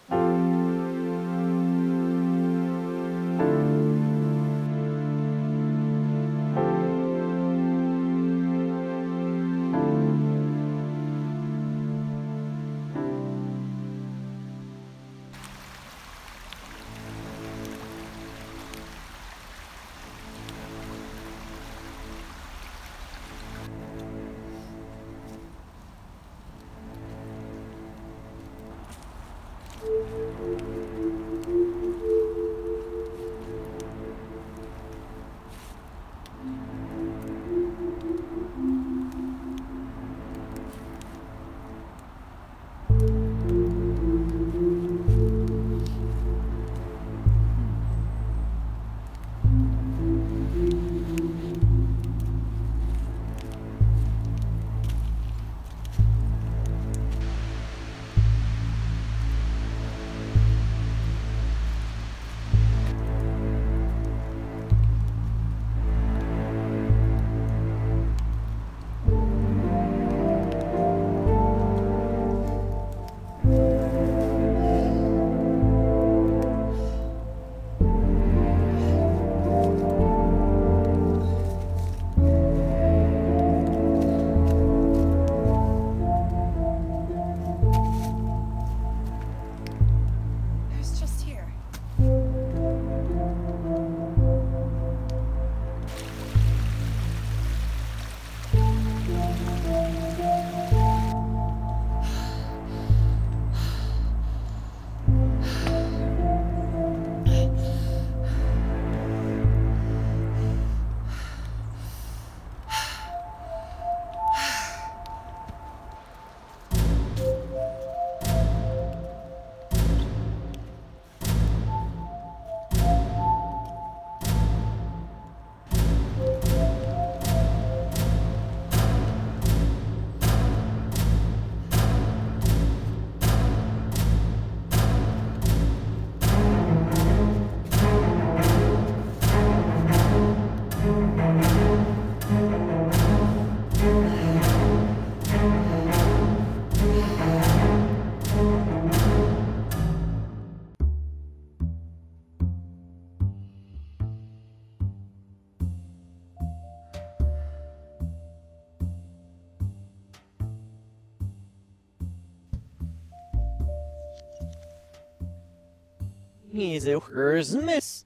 He's a Christmas.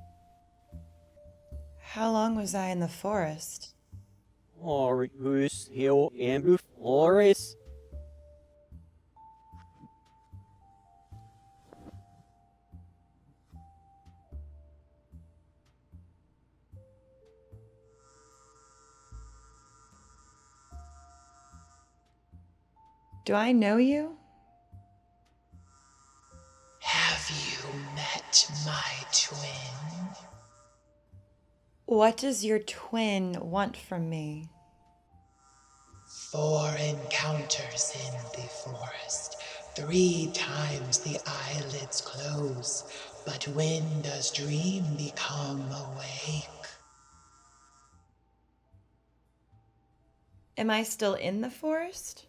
How long was I in the forest? Orius Hill and Flores. Do I know you? Have you met my twin? What does your twin want from me? 4 encounters in the forest. 3 times the eyelids close. But when does dream become awake? Am I still in the forest?